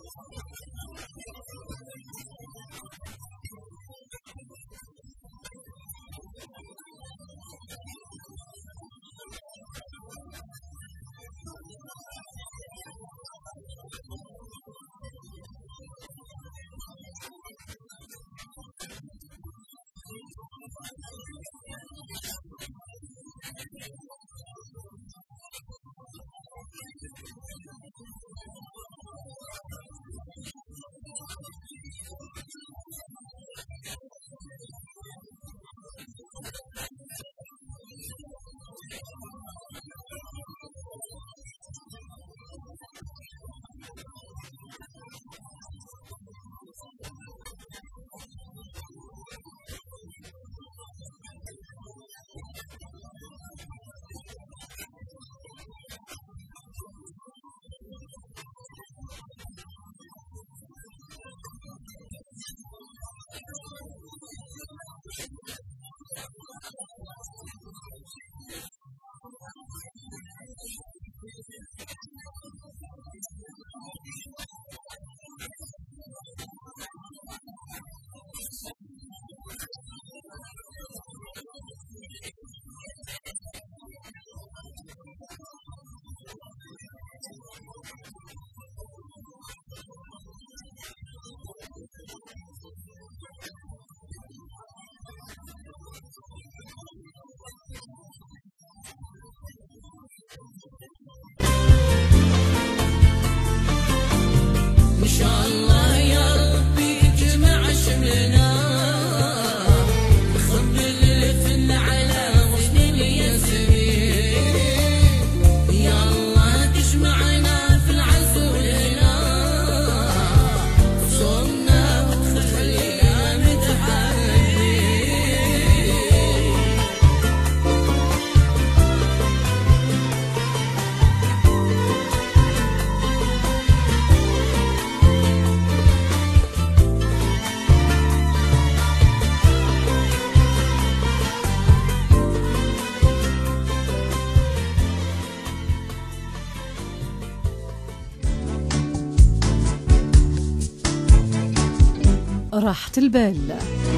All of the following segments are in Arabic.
راحة البال.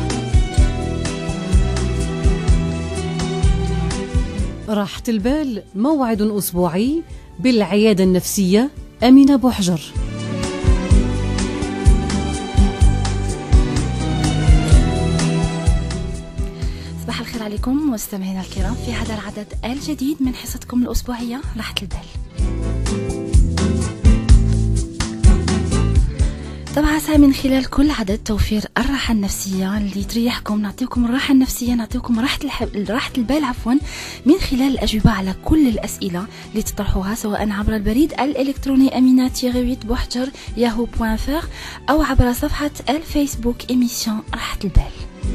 راحة البال موعد أسبوعي بالعيادة النفسية أمينة بوحجر. صباح الخير عليكم مستمعينا الكرام في هذا العدد الجديد من حصتكم الأسبوعية راحة البال. طبعا سعى من خلال كل عدد توفير الراحة النفسية اللي تريحكم، نعطيكم الراحة النفسية، نعطيكم راحة البال عفوا، من خلال الأجوبة على كل الأسئلة اللي تطرحوها سواء عبر البريد الإلكتروني amina-8 yahoo.fr أو عبر صفحة الفيسبوك إيميسيون راحة البال.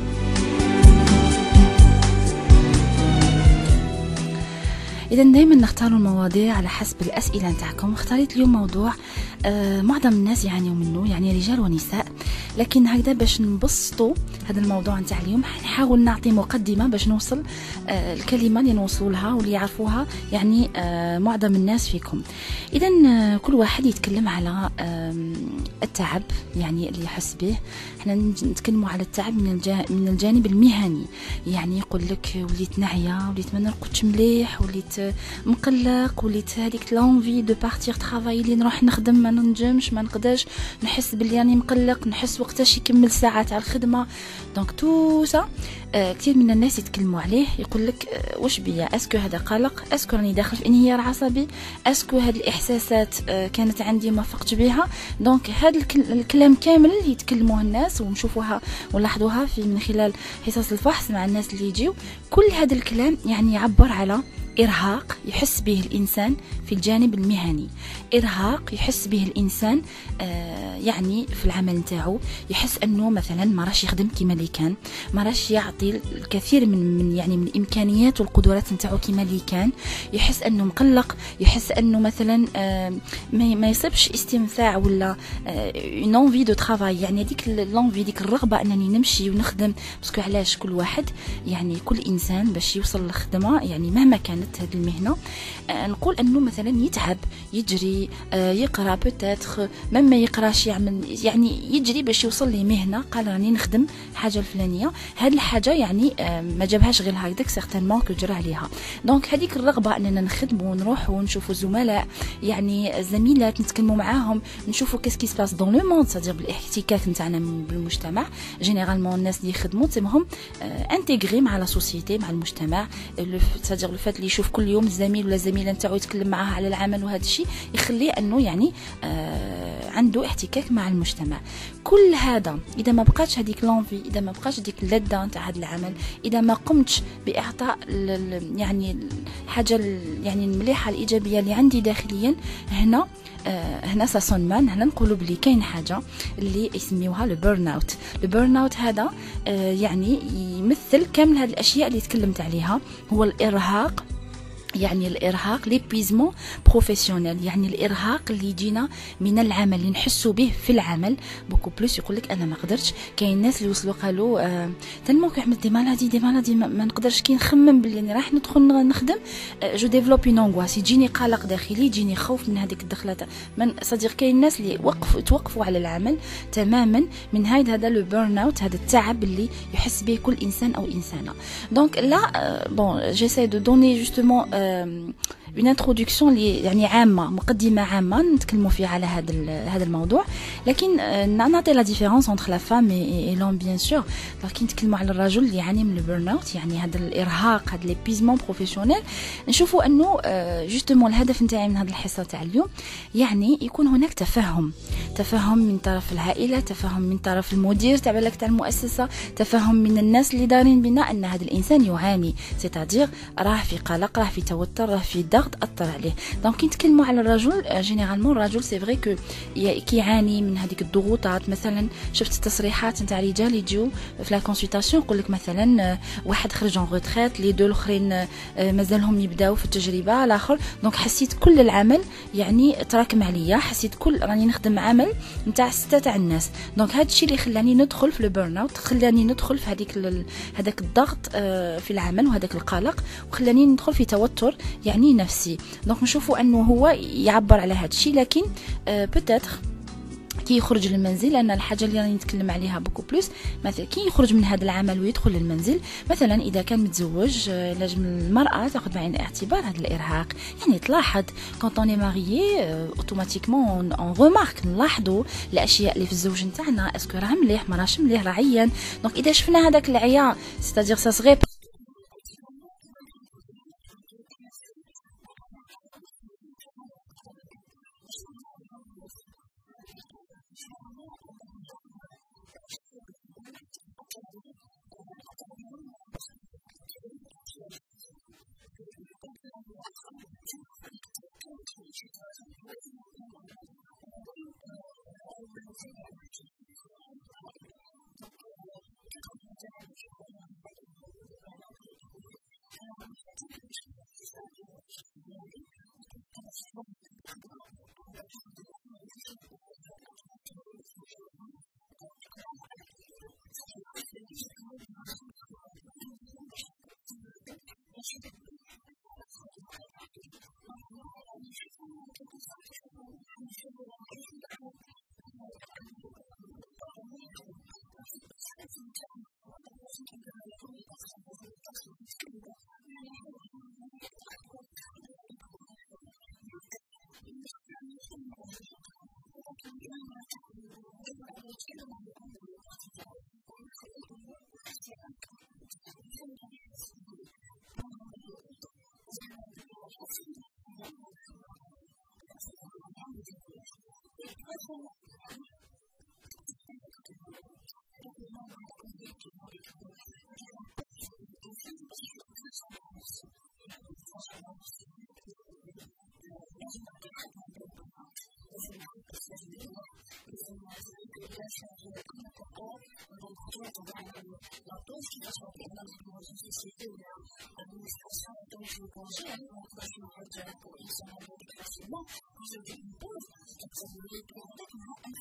إذا دايما نختاروا المواضيع على حسب الأسئلة نتاعكم. اختاريت اليوم موضوع معظم الناس يعانيوا منه، يعني رجال ونساء، لكن هكذا باش نبسطوا هذا الموضوع نتاع اليوم نحاول نعطي مقدمة باش نوصل الكلمة اللي نوصلوا لها واللي يعرفوها يعني معظم الناس فيكم. إذا كل واحد يتكلم على التعب يعني اللي يحس به. احنا نتكلموا على التعب من الجانب المهني، يعني يقول لك وليت نعيا، وليت ما نرقدش مليح، وليت مقلق، وليت هذيك لونفي دو بارتير ترافاي اللي نروح نخدم ما ننجمش ما نقدرش، نحس بلي يعني مقلق، نحس وقتاش يكمل ساعات على الخدمه. دونك تو سا كثير من الناس يتكلموا عليه، يقول لك واش بيا، اسكو هذا قلق، اسكو راني داخل في انهيار عصبي، اسكو هذه الاحساسات كانت عندي ما فقت بها. دونك هذا الكلام كامل يتكلموه الناس ونشوفوها ونلاحظوها في من خلال حصص الفحص مع الناس اللي يجيو. كل هذا الكلام يعني يعبر على إرهاق يحس به الإنسان في الجانب المهني، إرهاق يحس به الإنسان يعني في العمل نتاعو، يحس أنه مثلا ما راش يخدم كما اللي كان، ما راش يعطي الكثير من يعني من الإمكانيات والقدرات نتاعو كما اللي كان، يحس أنه مقلق، يحس أنه مثلا ما يصيبش استمتاع ولا une envie de travail، يعني ديك l'envie ديك الرغبة أنني نمشي ونخدم. باسكو علاش كل واحد يعني كل إنسان باش يوصل للخدمة يعني مهما كانت دخلت هذه المهنه نقول انه مثلا يتعب، يجري، يقرا بوتيتر ما يقراش، يعمل يعني يجري باش يوصل لمهنه قال راني نخدم حاجه الفلانيه. هذه الحاجه يعني ما جابهاش غير هكذاك، سيغتانمون كجرى عليها. دونك هذيك الرغبه اننا نخدموا ونروحوا ونشوفوا زملاء يعني زميلات نتكلموا معاهم، نشوفوا كيسكي سباس دون لو موند، صدير بالاحتكاك نتاعنا بالمجتمع. جينيرالمون الناس اللي يخدموا تسمهم انتيغري مع لا سوسيتي مع المجتمع، صدير لو فات اللي يشوف كل يوم الزميل ولا الزميله نتاعو يتكلم معاه على العمل، وهذا الشيء يخليه انه يعني عنده احتكاك مع المجتمع. كل هذا اذا ما بقاتش هذيك لونفي، اذا ما بقاتش ديك اللذه نتاع هذا العمل، اذا ما قمتش باعطاء يعني الحاجه يعني المليحه الايجابيه اللي عندي داخليا، هنا ساسون مان. هنا نقولوا بلي كاين حاجه اللي يسميوها لو بيرن اوت. لو بيرن اوت هذا يعني يمثل كامل هذه الاشياء اللي تكلمت عليها. هو الارهاق، يعني الارهاق ليبيزمون بروفيسيونيل، يعني الارهاق اللي يجينا من العمل اللي نحسوا به في العمل بوكو بلوس. يقول لك انا ما قدرتش. كاين الناس اللي وصلوا قالوا تنمو كيعمل دي مالادي ما نقدرش كي نخمم بلي اني راح ندخل نخدم جو ديفلوب اون انغواس، يجيني قلق داخلي، يجيني خوف من هذيك الدخله من صديق. كاين الناس اللي توقفوا على العمل تماما من هذا لو بيرن اوت، هذا التعب اللي يحس به كل انسان او انسانه. دونك لا بون جيساي دو دوني جوستومون une introduction اللي يعني عامه، مقدمه عامه نتكلموا فيها على هذا الموضوع. لكن نعطي لا ديفيرونس entre la femme et l'homme bien sûr. لكن نتكلموا على الرجل اللي يعاني من البيرن اوت، يعني هذا الارهاق، هذا ليبيزمون بروفيسيونيل. نشوفوا انه جوستومون الهدف نتاعي من هذه الحصه تاع اليوم يعني يكون هناك تفهم من طرف العائله، تفهم من طرف المدير تاع المؤسسه، تفهم من الناس اللي دارين بنا ان هذا الانسان يعاني، سيتادير راه في قلق، راه في توتر، راه في ضغط اثر عليه. دونك كي نتكلموا على الرجل جينيرالمون الرجل سي فري كو كيعاني من هذيك الضغوطات. مثلا شفت التصريحات نتاع الرجال يجيو في لا كونسلطاسيون يقول لك مثلا واحد خرج اون روتريت، لي دو الاخرين مازالهم يبداو في التجربه الاخر. دونك حسيت كل العمل يعني تراكم عليا، حسيت كل راني نخدم عمل نتاع 6 تاع الناس. دونك هذا الشيء اللي خلاني ندخل في البيرن اوت، خلاني ندخل في هذاك الضغط في العمل وهذاك القلق، وخلاني ندخل في توتر يعني نفسي. دونك نشوفوا انه هو يعبر على هذا الشيء. لكن بوتيتر كي يخرج للمنزل، لان الحاجه اللي راني نتكلم عليها بوكو بلوس، مثلا كي يخرج من هذا العمل ويدخل للمنزل، مثلا اذا كان متزوج لازم المراه تاخذ بعين الاعتبار هذا الارهاق. يعني تلاحظ كونط اوني ماريي اوتوماتيكمون اون ريمارك، نلاحظوا الاشياء اللي في الزوج نتاعنا، اسكو راه مليح ما راهش مليح، راه عيان. دونك اذا شفنا هذاك العيا ستادير سا صغير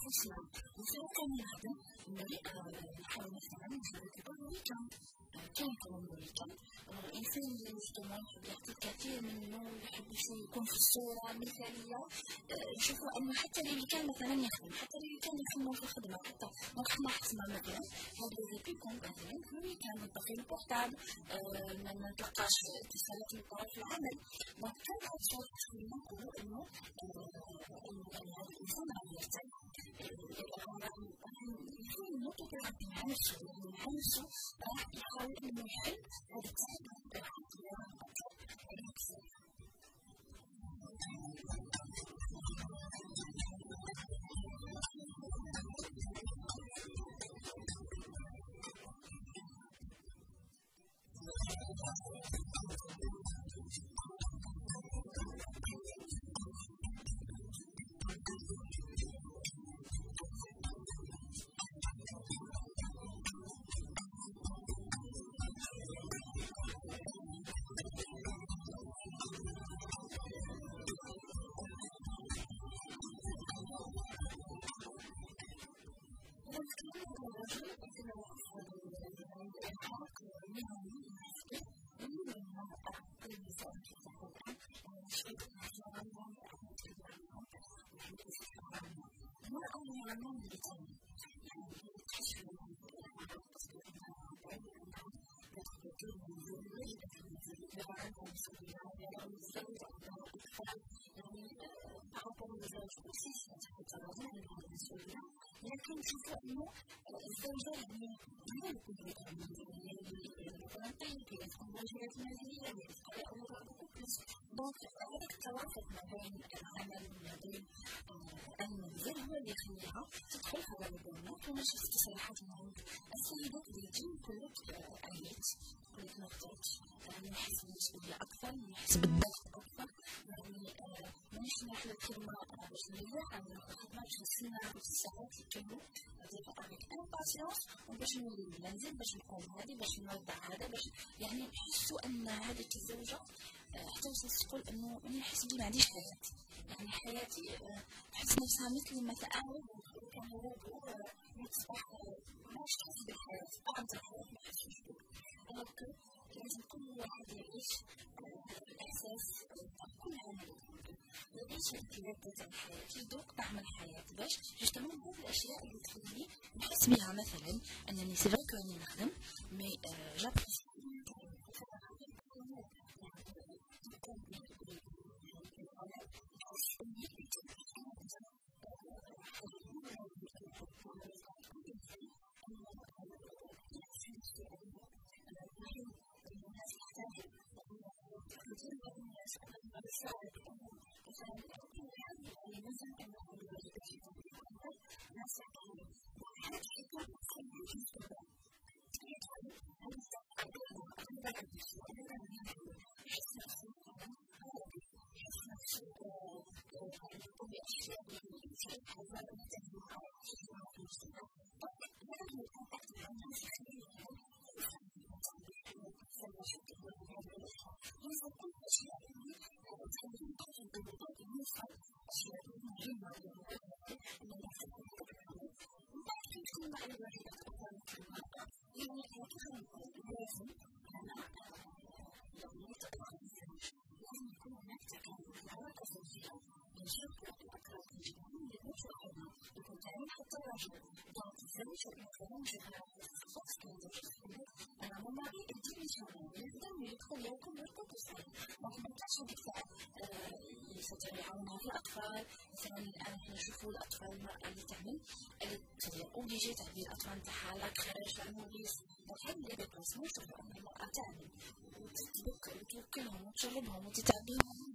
اسمع مثلا كان يخدم نحاول مثلا نحاول الويكند كان كمان الويكند الإنسان الاجتماعي يحب الكثير منه يحب يكون في الصورة مثالية نشوفوا أنه حتى اللي كان مثلا يخدم حتى اللي كان يخدم في الخدمة حتى نخدم حسنا مثلا هذا يكون مثلا في الويكند نبقى في البورتابل ما نتلقاش اتصالات من طرف العمل دونك كان هاد الشيء خلينا نقولوا أنه هذا الإنسان راه يرتاح يكون متطابق مع نفسه مع نفسه راح يحاول أنه يحل هذا التعب لكن نشوفوا انه الزوجه يعني ما يكون مثلا طيب تكون واجبات منزليه دونك هذاك التوافق ما بين العمل وما بين المنزل هو اللي يخليها تدخل في هذا البرنامج وماشي في تصريحات معهم السيدات اللي يجي كلك عييت كلك نقطات يعني نحس بالمسؤوليه اكثر نحس بالضغط اكثر يعني مانيش نروح للخدمه باش نريح على الخدمه باش نستنى الساعات يكملوا ديك افيك امباسيونس وباش نولي للمنزل باش نقوم هذه باش نوضع هذا باش يعني نحسوا ان هذيك الزوجه حتى تقول انه انا نحس بلي ما عنديش حياه يعني حياتي تحس نفسها مثل ما تعاود كان هذا يصبح ماش تحس بالحياه طعم الحياه ما تحسش به ولكن لازم كل واحد يعيش الاحساس كل عمل يعيش اللذة تاع الحياة يذوق طعم الحياة باش جوستومون هذه الأشياء اللي تخليني نحس بها مثلا أنني سي فري كوني نخدم مي جابريسي يعاونها في الأطفال مثلا الآن احنا نشوفوا الأطفال المرأة اللي تعمل اللي تبقى أوبليجي تعمل الأطفال تاعها لا كريش لا نوريس وحين اللي بيبلاسمون تشوفوا أن المرأة تعمل وتوكلهم وتشربهم وتتعبيهم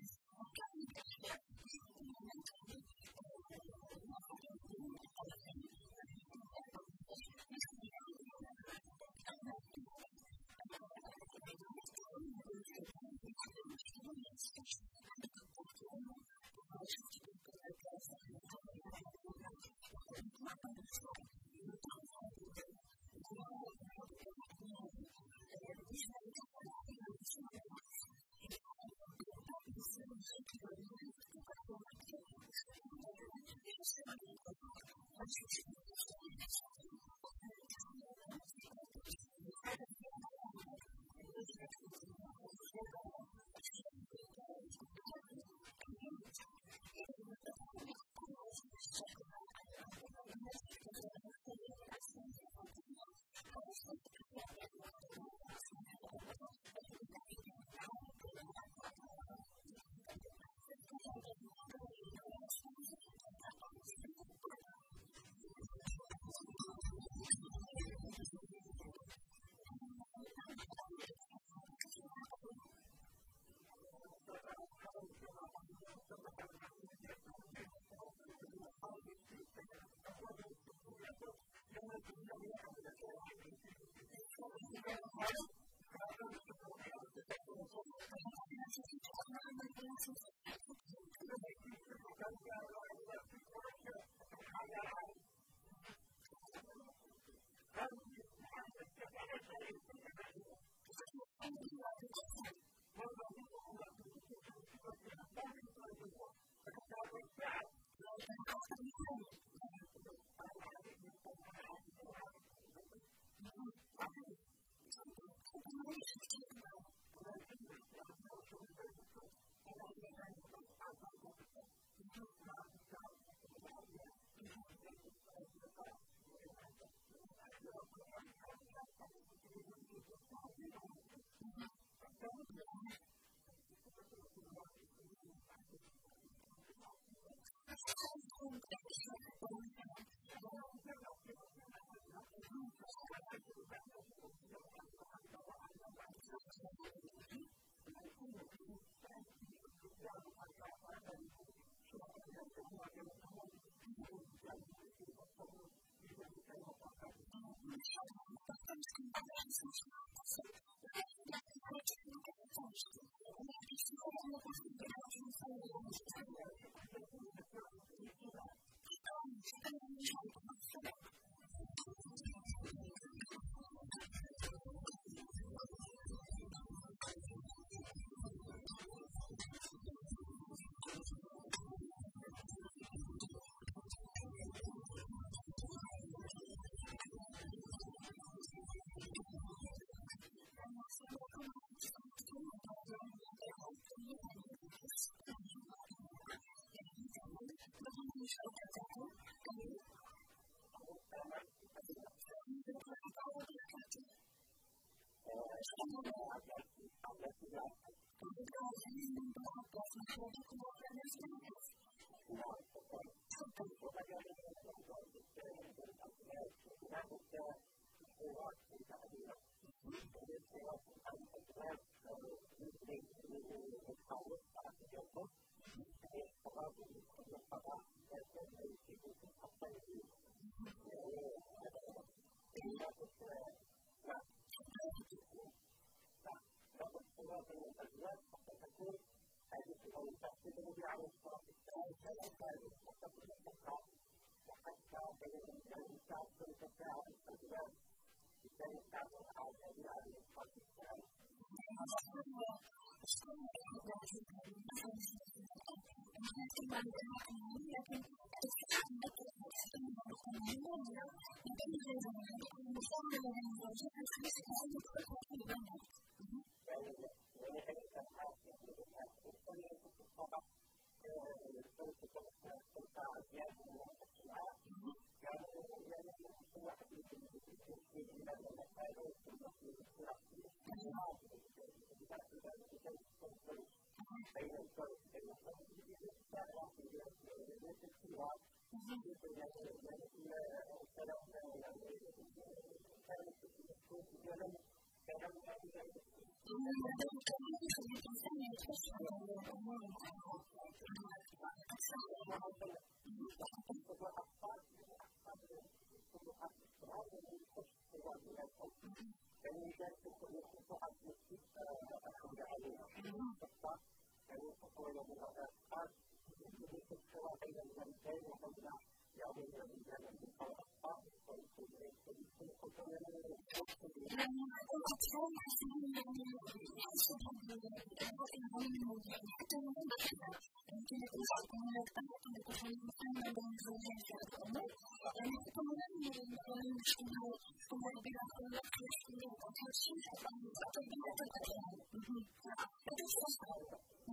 يعني الأطفال يحسون يعني يحسوا بالأجواء العامة يعني حتى من البشرة يمكن يكون هناك تفاوت مقارنة بين الزوجين في هذا الأمر يعني كمان المشكلة كما بها خلق الاختلاف أكثر شيء أكثر من الأطفال هذا الصحة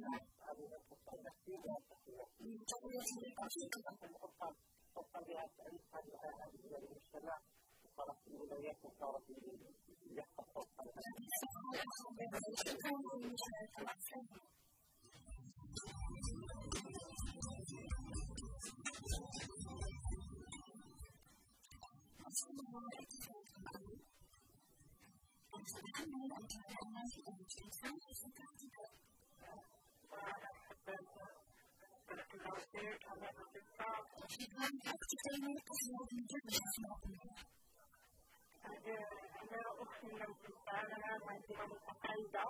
أنا أختي لو كنت أنا عندي متقاعدة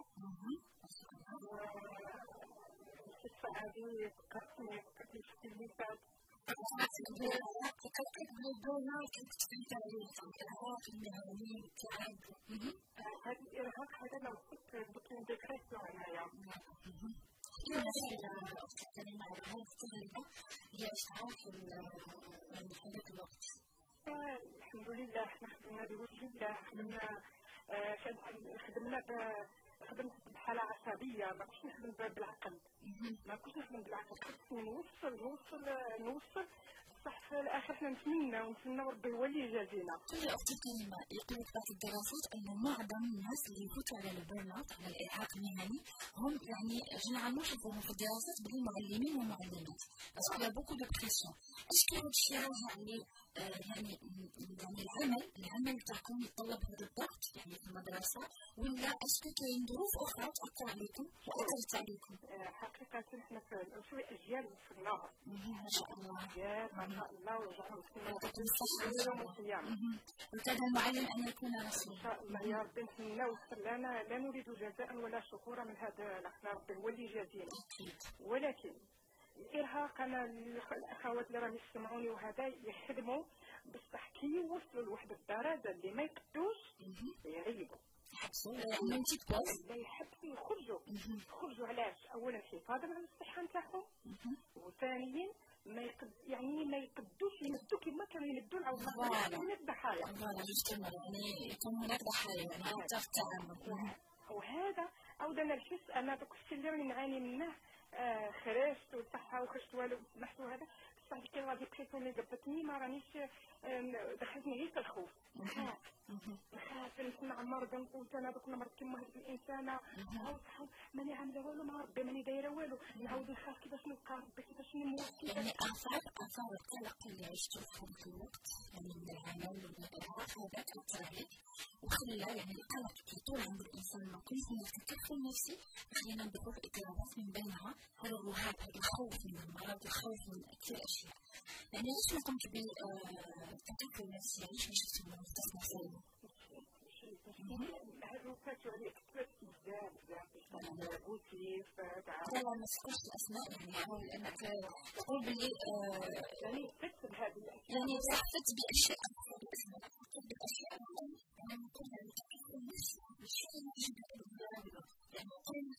القصة هذه فكرتني في اللي فات فكرتك بالدولة كنت تفيد عليك الإرهاق المهني التعب هذا الإرهاق هذا لو كنت بكون ديكريسيون هنايا كيف مثلا أختي مع هذه التجربة هي إشعار في هذاك الوقت الحمد لله احنا خدمنا بوجه الله خدمت بحالة عصبية ما كنتش نخدم بالعقل ما كنتش نخدم بالعقل خصني نوصل صح في الآخر احنا نتمنى ربي هو اللي يجازينا. كل أختي الكريمة يقول بعض الدراسات أنه معظم الناس اللي يفوتوا على البيرن اوت على الإرهاق المهني هم يعني جنرالمون نشوفوهم في الدراسات بين المعلمين والمعلمات باسكو يا بوكو دو بريسيون. اش كان هادشي راجع يعني العمل تاعكم يتطلب هذا الضغط يعني في المدرسة ولا اسكو كاين ظروف أخرى تأثر عليكم وأثرت عليكم؟ حقيقة احنا في أجيال وصلناها ما شاء الله ما شاء الله ورجعنا وصلنا يعطيكم الصحة يوم القيامة وكذا المعلم أن يكون رسول إن شاء الله يا ربي نتمناو لا نريد جزاء ولا شكورا من هذا احنا ربي هو اللي يجازينا ولكن الإرهاق أنا الأخوات اللي راهم يسمعوني وهذا يخدموا بصح كي يوصلوا لواحد الدرجة اللي ما يقدوش يغيبوا لا يحبسوا يخرجوا علاش أولا حفاظا على الصحة نتاعهم وثانيا ما يقدوش يمدوا كما كانوا يمدوا العوض من الضحايا يعني يكون هناك ضحايا يعني حتى في التعامل وهذا عاود انا الحس انا دوك الشيء اللي راني نعاني منه خرجت وصحه وخرجت والو سمحت وهذا بصح ديك الغادي بريسيون اللي قبتني ما رانيش دخلتني غير في الخوف نخاف نسمع مرض نقول انا دوك المرض كيما هذيك الانسانه ماني عامله والو مع ربي ماني دايره والو نعاود نخاف كيفاش نلقى ربي كيفاش نموت يعني اثار القلق اللي عشتو في هذاك الوقت يعني من العمل والارهاق هذا اثر عليك وخلى يعني القلق يطول عند الانسان ما كنت نفكر نفسي خلينا ندخل في اضطرابات من بينها هذا الرهاب هذا الخوف من المرض الخوف من كثير اشياء يعني ليش ما قمت بالتفكير النفسي علاش ما شفتي مختص سليمه هذا فاتوا عليك بزاف قلتي لا ما تذكرش الاسماء يعني حاول انك تقول بلي يعني تكتب هذه يعني تحدث باشياء بالاشياء يعني كل الشيء يعني كل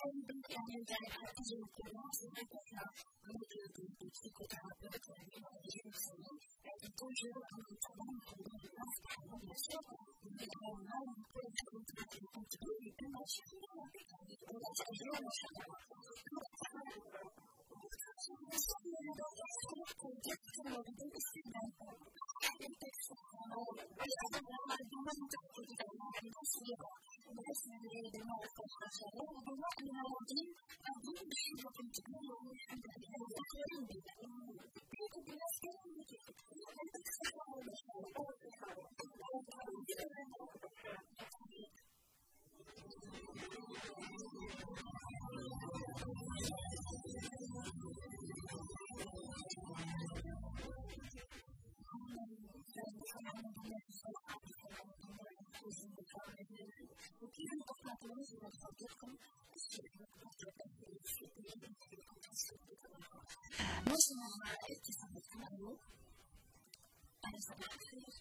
يعني الجامعة تجي الكلمات وحدثنا عن البسيكوثيرابيوت والعلاجين النفسيين لكن توجد أن تتضمن حضور الناس تحمل الشيء من العلماء وكل تكون تقول بما شاء ولا تأجيل مشاعر نسمع اتصالكم. الو أنا صباح الخير.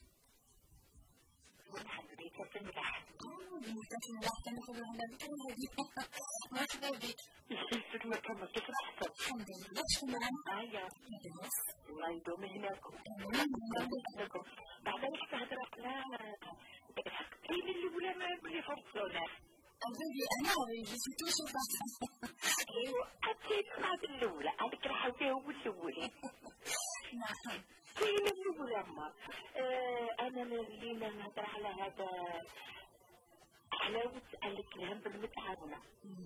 مرحبا بك كيف الملاح؟ كيف الملاح كنقولوا هنا بكل هذه. مرحبا بك. كيف مرحبا كيف الحسن؟ الحمد لله. شكون معنا؟ لاباس. الله يدوم هناكم. لكم. بعد واش تهضرت لها كاين اللي ولا ما بلي فرصونا. أبدي أنا جيت توصل أيوة أكيد هذا الأولى هذيك راح فيها هو الأولى. نعم. كاين الأولى ما أنا اللي نهضر على هذا حلاوة الكلام بالمتعاونة.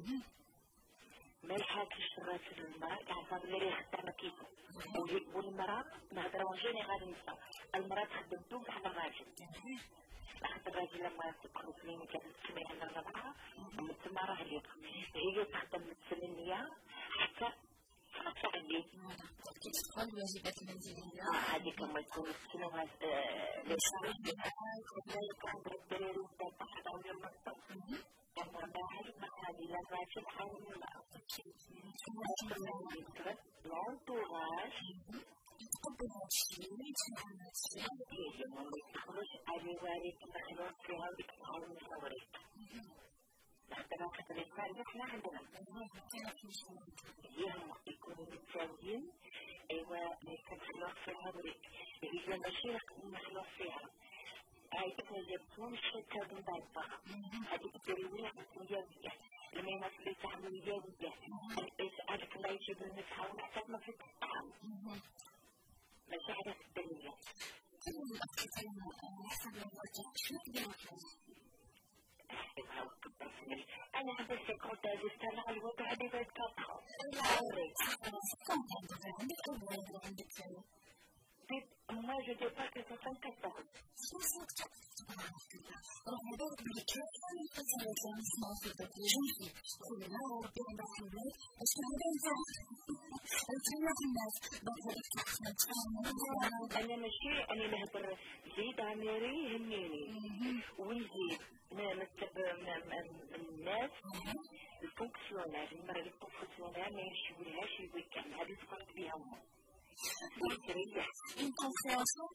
ما يحاكيش الراجل والمرأة كاع اللي يخدم كيفو والمرأة نهضروا جينيرال النساء المرأة تخدم دوز على الراجل. لاحظ الراجل لما تدخل كلينيكا تسمع عندنا الرابعة تما راه ليق هي تخدم الثمانية حتى 12 عليه. كتدخل الواجبات المنزلية هذيك ما يكون السنوات الدراري وبدا حضروا للمكتب أما بعد ما هذه لا الراجل حاول المرأة الانتوراج يتقبل هذا الشيء ويتفهم هذا الشيء لما يخرج على والد مخلوق فيها ويتعاون الفوريك حتى واحد الإنسان نحن عندنا هم يكونوا متساويين أيوة مخلوق فيها وريك إذا ماشي مخلوق فيها هاي تجربتهم شتى من بعضها هذيك الترويح اليومية لما يمثل يتعاملوا يوميا هذاك الله يجيب المتعاون حتى ما في الطعام مشاعر الدنيا كل الأفكار حسب الوجه شو تقدر أنا عندي سكوت هذه على الوضع هذه بعد كاتها لا عمري عندك أول عندك moi je dis pas que c'est 64 ans. 64 alors on va vous dire que c'est un établissement fait de jeunes filles. C'est là où on peut en parler parce que on vient voir الخيار الناس أنا ماشي أنا نهضر زيد عميري هنيني ويزيد نكتب الناس الفونكسيونير المرة الفونكسيونير ما يشوفولهاش الويكاند هذه تفرق بها هما une compréhension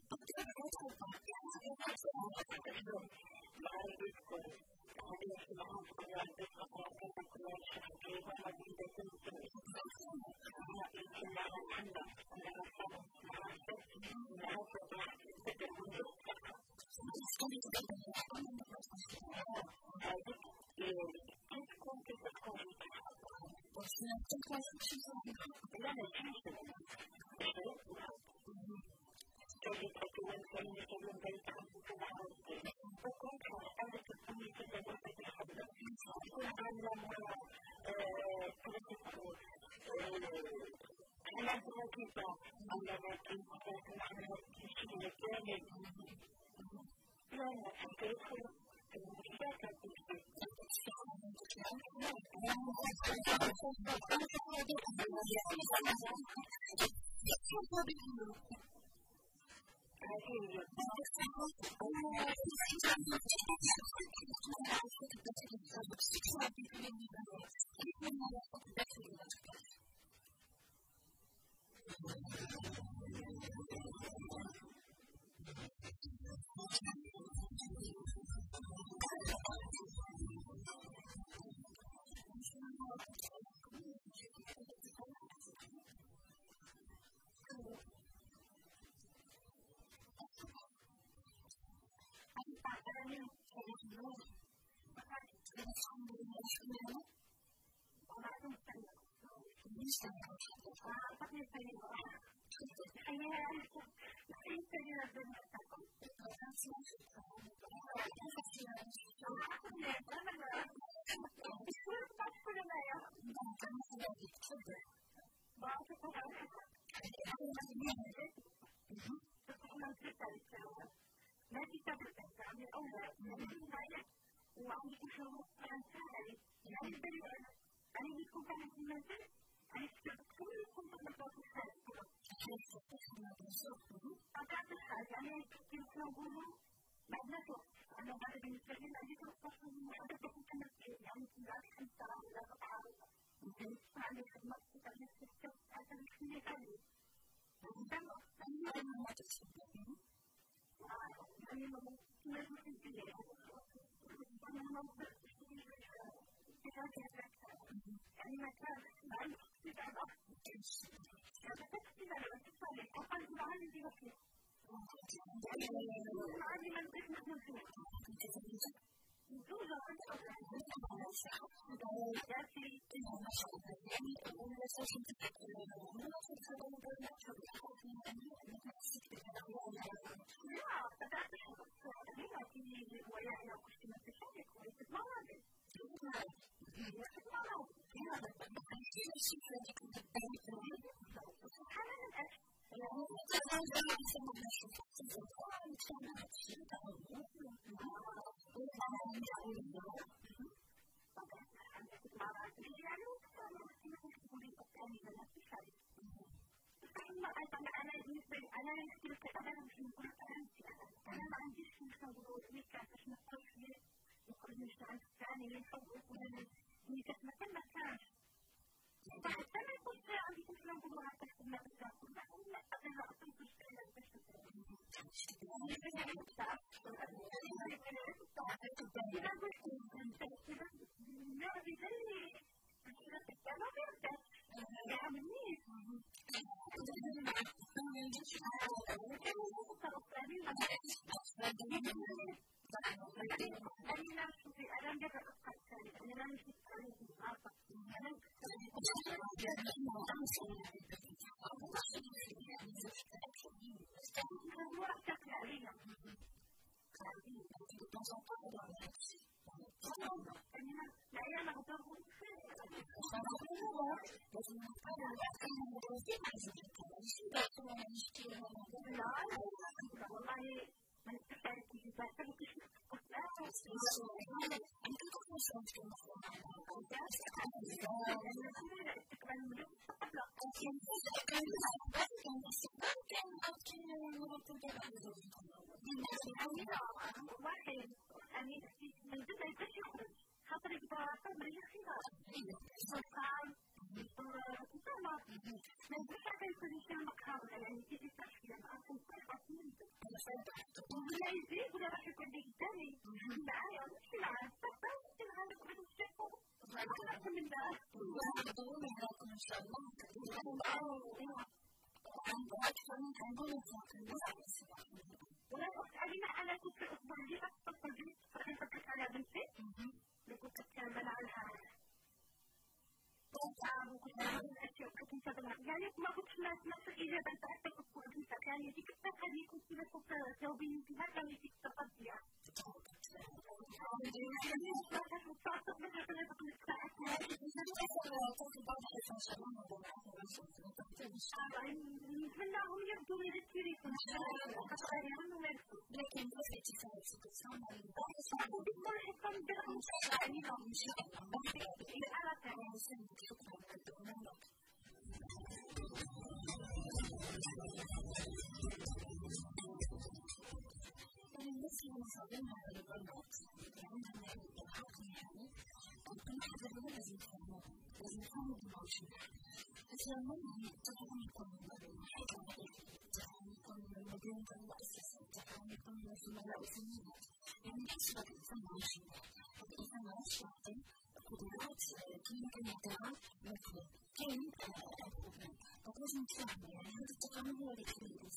لازم تفهمي يعني هذا التقامل هو اللي يخلي الإنسان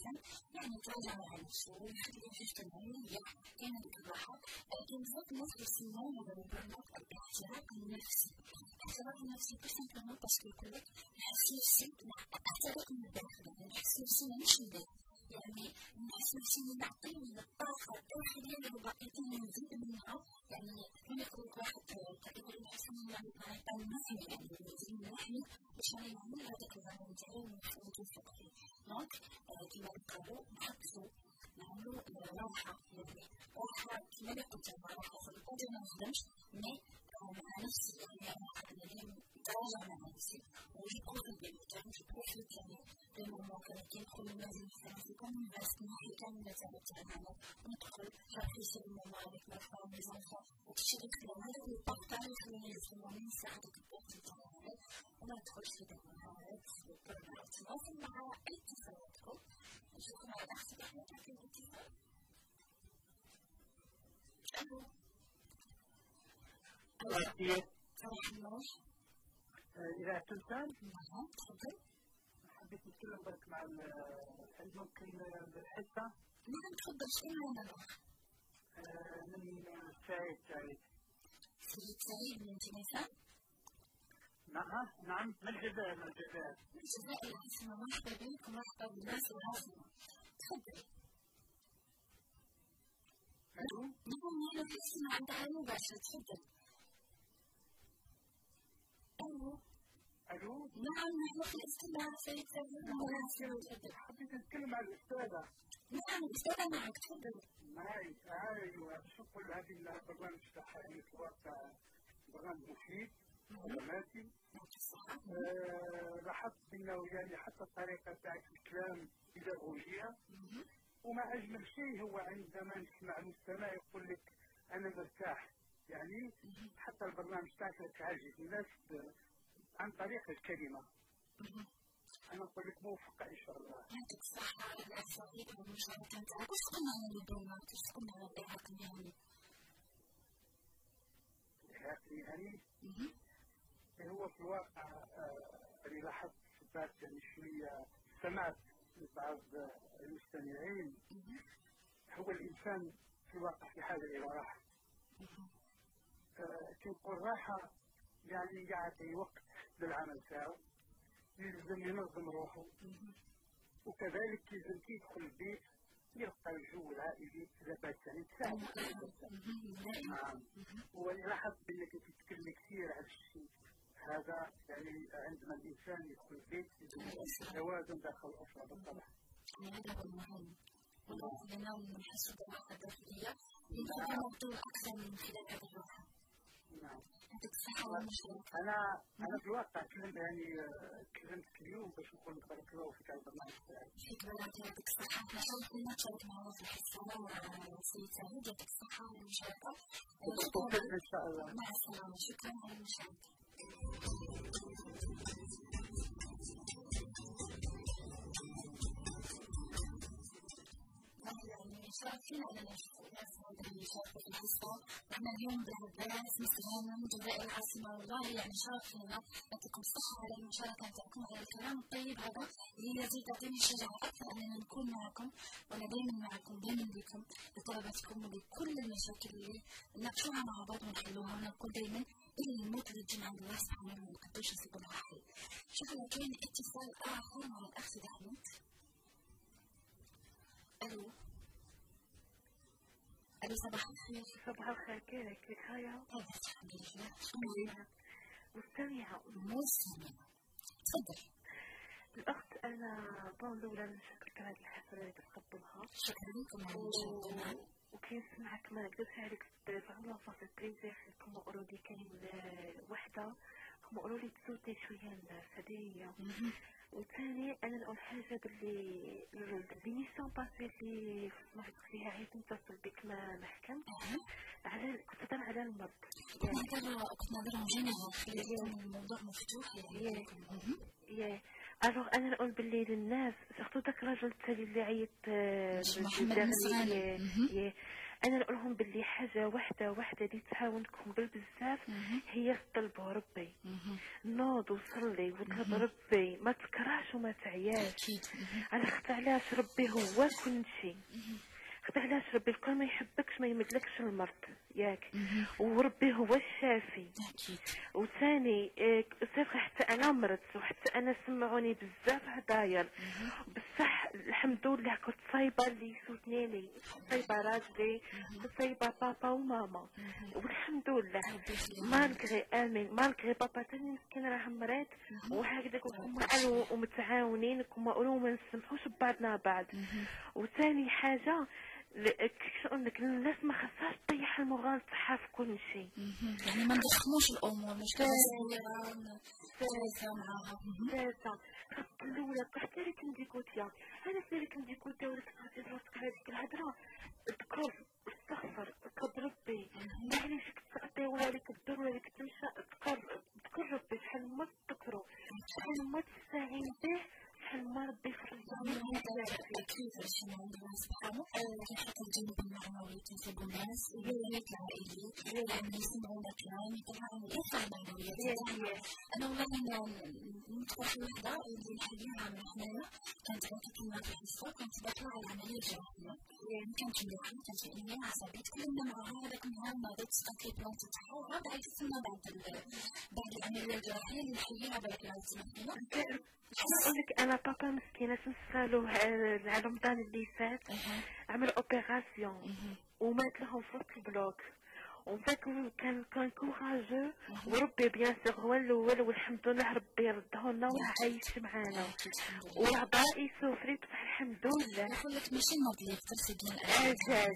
الانسان يعني يتراجع مع نفسه ويخلي في اجتماعيه كاين هذيك الراحه. كاين بزاف الناس يسموه هذا البرنامج الاحتراق النفسي. الاحتراق النفسي بس سامبلومون باسكو يقول لك نحس نفسي احترق من الداخل، يعني نحس نفسي مانيش نبان، يعني نحس نفسي نعطي من الطاقه الداخليه اللي بغيت نزيد منها. يعني كما يقول لك واحد تقريبا نحس نعطي نفسي يعني نزيد من لحمي باش انا نعمل هذاك العمل نتاعي ونوفق فيه. دونك كما نقولوا نحبسوا نعملوا راحه، يعني راحه كما قلت انا راحه في القدر ما نخدمش مي مع نفسي، يعني انا نتراجع مع نفسي ويكون في البيت تاعي في الوحده تاعي لما كان كل لازم نكون بس نحكي كامله تاع العمل وندخل في الموضوع avec ma femme mes enfants وتشري الخدمات اللي بارطاج خليني يسموني نساعدك الوقت تاعي وما ندخلش في دماغات نتواصل مع اتصالاتكم. نشوفكم على اختي احنا تعطيك اتصال. الو صباح النور. إذا تلتان نعم تفضل. حبيت نتكلم برك مع هل ممكن بالحصة؟ نعم تفضل. شنو أنا من سعيد سعيد من تونس. نعم من الجزائر. الجزائر اسمها مرحبا بك ومرحبا بالناس العظيمة. تفضل. ألو نعم أنا نسمع عندها مباشر. تفضل. ألو نعم نحن في الاستماع سيد سعيد. حبيت نتكلم مع الأستاذة. نعم الأستاذة معك. تفضل. معي أيوة. شكرا لهذه البرنامج تاعها يعني في واقع برنامج مفيد معلوماتي. لاحظت انه يعني حتى الطريقه تاعك في الكلام بيداغوجيه، وما اجمل شيء هو عندما نسمع المستمع يقول لك انا مرتاح، يعني حتى البرنامج تاعك تعجب الناس عن طريق الكلمه. انا نقول لك موفقه ان شاء الله. يعطيك الصحه على الصديق والمشاركه نتاعك. واش قلنا عن البرنامج؟ واش قلنا على الإعاقة المهني؟ الإعاقة المهني هو في الواقع اللي لاحظت بعد يعني شويه سمعت بعض المستمعين هو الانسان في الواقع في حاجه الى راحه. كنقول راحه يعني يعطي وقت للعمل تاعو، يلزم ينظم روحه، وكذلك يلزم كي يدخل البيت يلقى الجو العائلي لاباس يعني تساعد. نعم. وانا لاحظت بانك تتكلم كثير على الشيء هذا، يعني عندما الانسان يدخل البيت يلزم توازن داخل الاسره بالطبع. هذا هو المهم. لأنه نحس بالراحة الداخلية نقدر أكثر من خلال هذه الراحة. نعم. يعطيك الصحة والمشاركة. أنا في الواقع كلمتك اليوم باش نقول لك بارك الله فيك على البرنامج تاعك. فيك بارك يعطيك الصحة. نحاول كلنا نشارك معنا في الحصة مع السيد سعيد. يعطيك الصحة والمشاركة. إن شاء الله. مع السلامة. شكرا على المشاركة. يعني شرف فينا أننا نشوف ناس اللي يشاركوا في الحصة. نحن اليوم بالعباس مثلا من الجزائر العاصمة، والله يعني شرف فينا. يعطيكم الصحة على المشاركة نتاعكم وعلى الكلام الطيب هذا اللي يزيد يعطيني الشجاعة أكثر أننا نكون معكم، وأنا دائما معكم دائما بكم لطلباتكم ولكل المشاكل اللي نناقشوها مع بعض ونحلوها. ونقول دائما اللي يموت للجن عند الله سبحانه ما نقدرش نسيب لها حل. شوفوا كاين اتصال آخر مع الأخ سيد أحمد. ألو صباح الخير. صباح الخير. كيفك هيا؟ الحمد لله. شكرا. مستمعة. تفضل. الأخت أنا الأولى نشكرك على هذه الحفلة اللي تقدمها. شكرا لكم على المشاركة. وكنسمعك ما نكذبش عليك فريمون صافي بليزير. كما قالوا لي كاين وحدة كما قالوا لي تصوتي شوية الفدائية. وثاني انا نقول حاجه باللي الميسيون باسي اللي سمعت فيها عيت نتصل بك ما محكم على كنت تهضر على المرض. كنت نهضروا جميعا خلينا الموضوع مفتوح يعني. الوغ انا نقول باللي للناس سورتو داك الراجل التالي اللي عيط محمد النصراني. انا نقول لهم باللي حاجه واحده اللي تعاونكم بزاف هي تطلبوا ربي. نوض وصلي وطلب ربي، ما تكرهش وما تعياش. على خاطر علاش ربي هو كل شيء. خاطر علاش ربي الكل ما يحبكش ما يمدلكش المرض ياك، وربي هو الشافي. وثاني صافي حتى انا مرضت وحتى انا سمعوني بزاف هدايا، بصح الحمد لله كنت صايبه اللي يسوتنيني، صايبه راجلي، كنت صايبه بابا وماما والحمد لله. مالغري امين مالغري بابا تاني مسكين راه مريض وهكذاك، وكما قالوا ومتعاونين كما قالوا ما نسمحوش ببعضنا بعض. وثاني حاجه كيفاش نقول لك، الناس ما خصهاش تطيح المورال تاعها في كل شيء. يعني ما نضخموش الامور، مش صغيره معاها ثلاثه الاولى حتى اللي كندي كوتيا، انا اللي كندي كوتيا ولا تقعدي راسك هذيك الهضره تذكر استغفر تذكر ربي، معليش تعطي ولا لك الدور ولا لك تمشى، تذكر ربي شحال ما تذكروا، شحال ما تستعين به، شحال ما ربي يفرج عليك. أكيد عشان الله سبحانه حتى الجانب المعنوي تنسبوا الناس البيت العائلي يعني يسمعوا لك يعني يتعاونوا يرفع المعنويات. أنا والله ندخل في وحدة اللي نحبيها من حنايا، كانت غير كيما في الحصة كانت داخلة على العملية الجراحية، ما كانتش مليحة، كانت إنها عصبية، تكلمنا معاها هذاك النهار مريض سقط لي بلانت تاعها وعاد عيطتلنا بعد العملية الجراحية اللي نحييها بالك الله يسمح لنا. نقول لك انا بابا مسكينه تنسالو رمضان اللي فات عمل اوبيراسيون ومات لهم في وسط البلوك، وفاك كان كوراجو وربي بيان سور هو الاول، والحمد لله ربي رده لنا وعايش معانا وعطائي سوفريت الحمد لله. يقول لك ماشي المرض اللي يقدر يدير اجل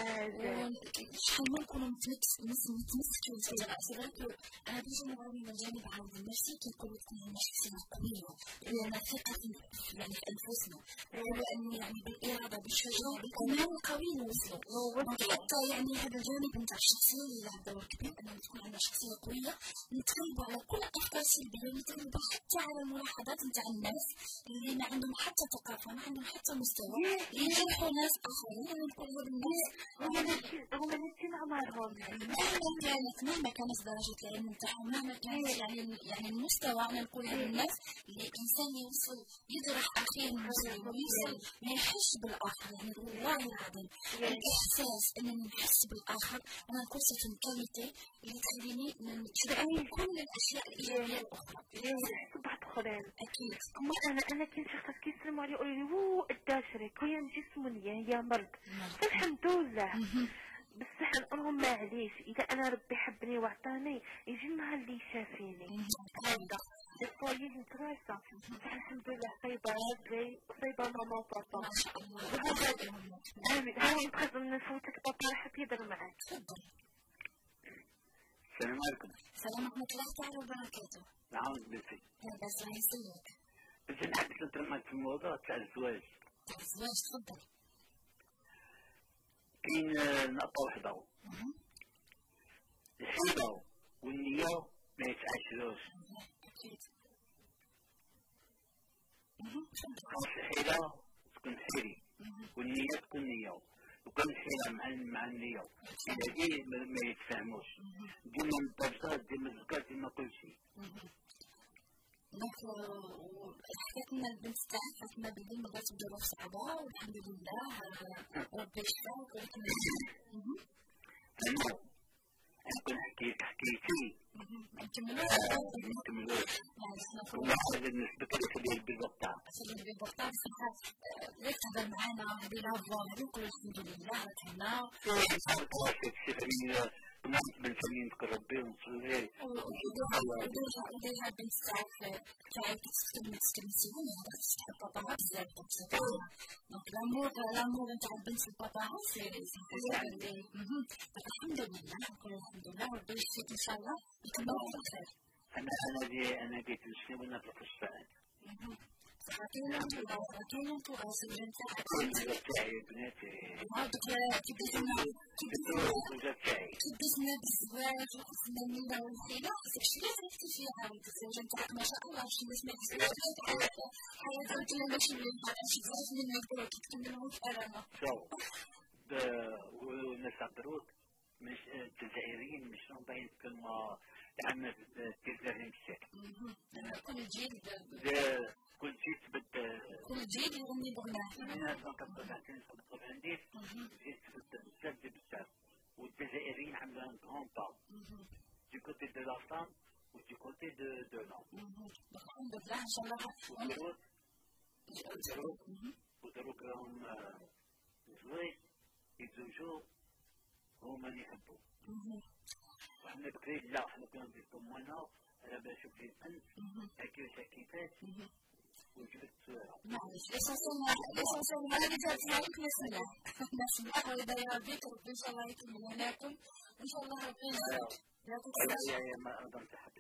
شحال ما نكونوا متمسكين في راسي. انا باش نعاون من الجانب العام النفسي كنقولوا تكون عندنا شخصيه قويه، لان ثقه يعني في انفسنا، وان يعني بالاراده بالشجاعه بالايمان القوي نوصلوا. حتى يعني هذا الجانب نتاع الشخصيه اللي له دور كبير، أن تكون عندنا شخصية قوية، نتغلبوا على كل الأفكار السلبية، ونتغلبوا حتى على الملاحظات نتاع الناس اللي ما عندهم حتى ثقافة، ما عندهم حتى مستوى، ينجحوا ناس آخرين. أنا نقول هذا الناس هما نفسي أعمارهم مهما كانت درجة العلم نتاعهم، مهما كان يعني المستوى. أنا نقول هذا الناس اللي الإنسان يوصل يجرح أخيه المسلم ويوصل ما يحس بالآخر، يعني والله العظيم الإحساس أنني نحس بالآخر. أنا نقول صفة الكاليتي اللي تخليني نتشبع كل الأشياء الإيجابية الأخرى. صباح الخير. أكيد. أنا كاين شي خاص كيسلموا علي يقولوا لي وو الداشريك ويا جسمني هي مرض، فالحمد لله. بصح نقول لهم معليش، إذا أنا ربي حبني وعطاني يجي النهار اللي يشافيني. هذا الفوايج نتراسا الحمد لله، صايبة راجلي وصايبة ماما وبابا. ما شاء الله. آمين. هاو نتخذ نفوتك بابا راح يهضر معاك. تفضل. السلام عليكم. السلام ورحمة الله تعالى وبركاته. نعم بنتي. لاباس الله يسلمك. بس نحب نتكلم معك في الموضوع تاع الزواج. تاع الزواج تفضل. كاين نقطة واحدة، الحيلة والنية ما يتعاشروش. أكيد. خاص الحيلة تكون حيري والنية تكون نية، وكان الحيلة مع النية هذه ما يتفاهموش، ديما الضربات ديما الزكاة ديما كلشي. دونك حكيت لنا البنت تاعك فاطمة بلي مرات بظروف صعبة والحمد لله ربي يشفاك، ولكن أنا كون حكيتي نكملوش. والله هذا بالنسبة لك خليه بالبطاع. خليه بالبطاع بصراحة ليك تهضر معانا هذه لافوا هذه كل الحمد لله راك هنا. كنا نتمنى نذكر ربي ونصلي. وديها البنت تاعك كتستخدم هذا تحب باباها بزاف دونك لامور نتاع البنت في باباها سي الحمد لله. نقول الحمد لله وربي يشفيك ان شاء الله يكمل على خير. انا جيت نشفي وانا في القصه. كاين انتوراج الزوجة نتاعك تاعي بناتي هادوك كيدوزنا بالزواج وقسمنا الميلة والخيلة داكشي اللي عرفتي فيه عاود الزوجة نتاعك ما شاء الله شي ناس ما يحسبوش حياة زوجنا ماشي مليحة شي بزاف منك دروك كتكملوا الكرامة والناس عبروك مش الجزائريين مش باين كما العمل التلفزيون بشكل كل جيل تبدل كل جيل يغني بغناه الناس عندي جيت بزاف بزاف والجزائريين عملوا ان كرون با دو كوتي دو لا فام و دو كوتي دو لوم الحمد لله ان شاء الله ودروك راهم زوج يتزوجوا هما اللي يحبوا وحنا بكري لا حنا كنا نزيدكم وانا انا باش نشوف الانس هكا كيفاش وجبت صوره معليش ليسونسيال هذه جاتنا لك نسمع وإذا يا ربي ربي إن شاء الله يكمل هناكم إن شاء الله ربي يعطيك الصحة يا ما أقدر تحدث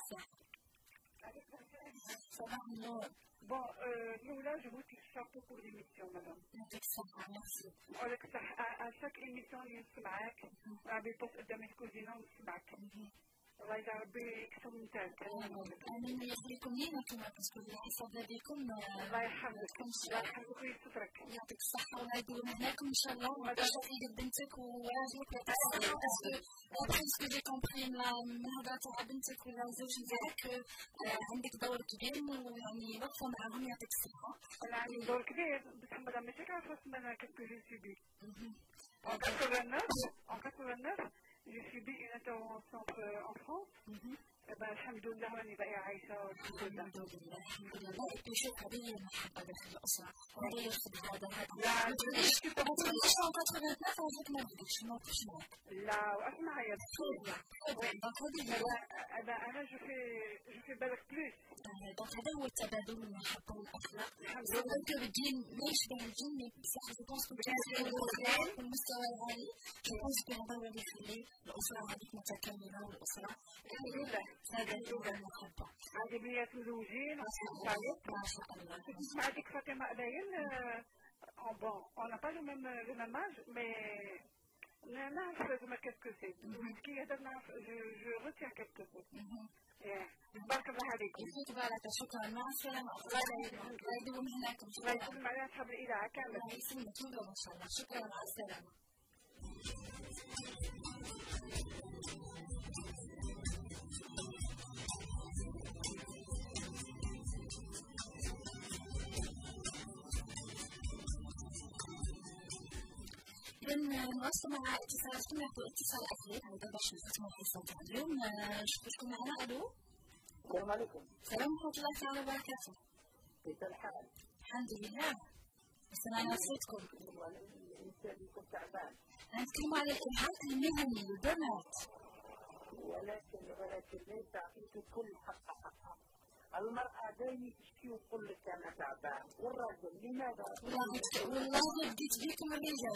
صباح النور Bon, Lola, je vous tire chapeau pour l'émission, madame. Merci. À chaque émission, je suis معاك. ربي يطول قدام الكوزينة ونسمعك. الله يجعل ربي يكثر من تاعك. آمين ويخليكم لينا كما باسكو اللي حسب بكم الله يحفظك. الله يحفظك ويسترك. يعطيك الصحة والله يدوم هناكم إن شاء الله وباش تفيد بنتك وراجلك يعطيك الصحة باسكو جي كومبري من الهضرة تاع بنتك ولا الزوج نتاعك عندك دور كبير ويعني وقفوا معاهم يعطيك الصحة. أنا عندي دور كبير بس مادام ماشي كنعرف أنا كيفاش جو سوبي. En 89, j'ai subi une intervention en France. الحمد لله راني باقية عايشة الحمد لله الحمد لله. شوف هذه المحبة داخل الأسرة وهذا يرفض هذا لا ما تقوليش عرفت ما بدكش ما وقفش معاك. لا وأسمع يا أنا جو في بالك بلوس. دونك هذا هو التبادل المحبة والأخلاق. دونك الدين ما يشبه الدين بصح جو بونس كو المستوى العالي جو بونس كو هذا هو اللي يخلي الأسرة هذيك متكاملة والأسرة هذا هو المحبة. عندي بنيات مزوجين ما شاء الله. مع ديك فاطمة باين bon on n'a pas le même âge mais نعرف زعما كيف كي هذا نعرف je retiens quelque chose. بارك الله عليك. يفوت بالك شكرا مع السلامة. الله يدوم هناكم. الله يسلم علينا أصحاب الإذاعة كامل. الله يسلمك كلهم إن شاء الله. شكرا مع السلامة. إذا نواصل مع اتصالاتكم ناخذ اتصال أخير هذا باش نختموا الحصة تاع اليوم. شكون معنا؟ ألو. السلام عليكم. السلام ورحمة الله تعالى وبركاته. كيف الحال؟ الحمد لله. سمعنا صوتكم. إنسانكم تعبان. نتكلموا على الإرهاق المهني البرن أوت. ولكن ليس أعطيك كل حقها. المرأة دايما تشكي وتقول لك أنا تعبان، والرجل لماذا؟ والله بديت بكم الرجال.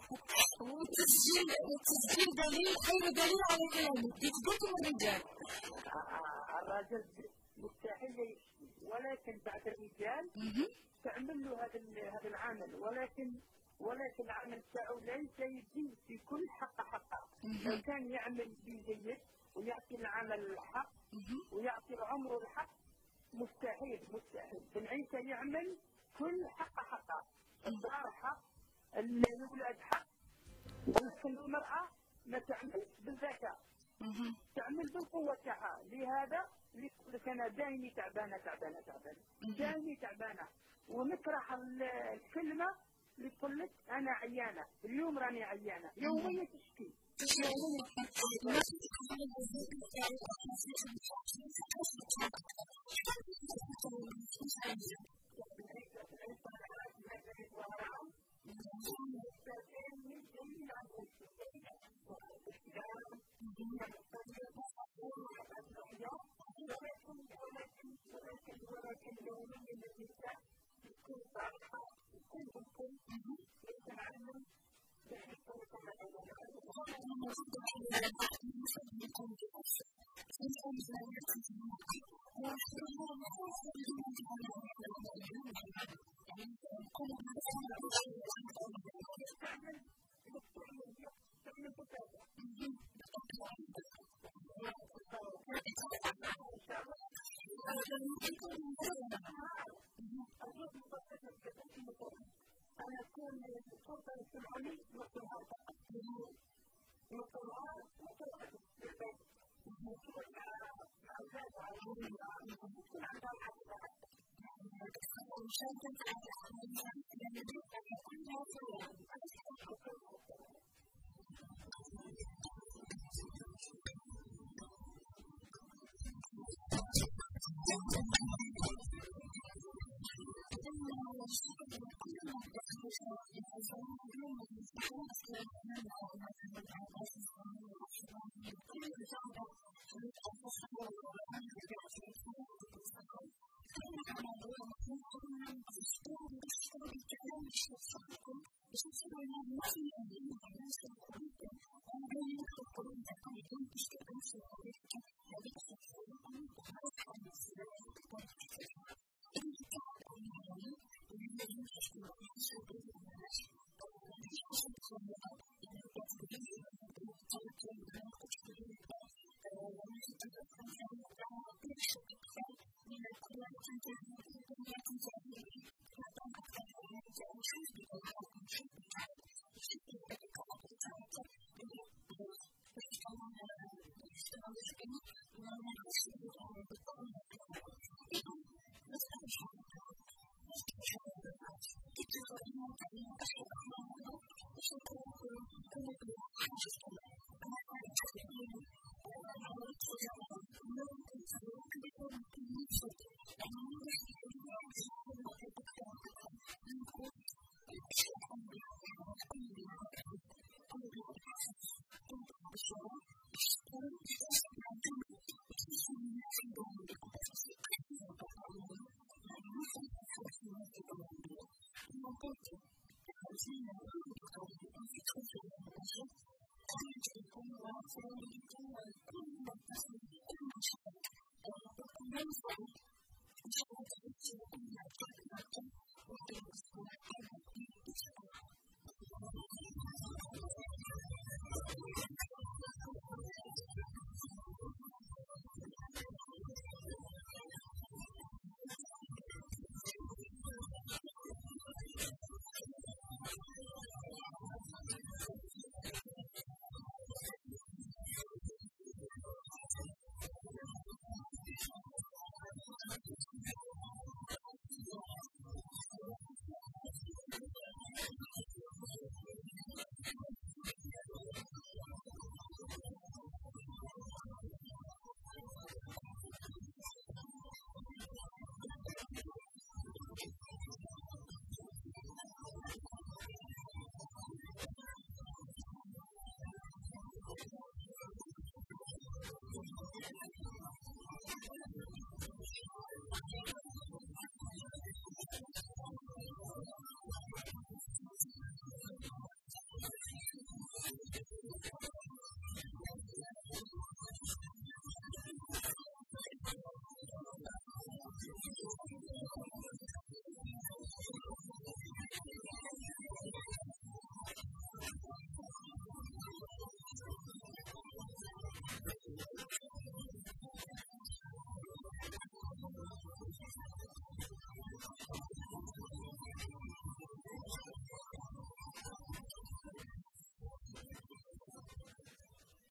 والتسجيل دليل خير دليل على كلامي، بديت بكم الرجال. الرجل مستحيل يشكي، ولكن بعد الرجال تعمل له هذا العمل، ولكن العمل تاعو ليس يدي في كل حقه. لو كان يعمل بجيد ويعطي العمل الحق ويعطي العمر الحق مستحيل بالعيسى يعمل كل حقه. الدار حق، الأولاد حق، ولكن المرأة ما تعمل بالذكاء، تعمل بالقوة تاعها. لهذا يقول لك أنا دائما تعبانة ونكره الكلمة اللي تقول لك أنا عيانة، اليوم راني عيانة، يوميا تشكي. أنا أكون فرصة يسمعوني نطلعها فقط نطلعها وطلعت بالبيت نطلع مع الزاد على كل عندها الحاجة مشاركة على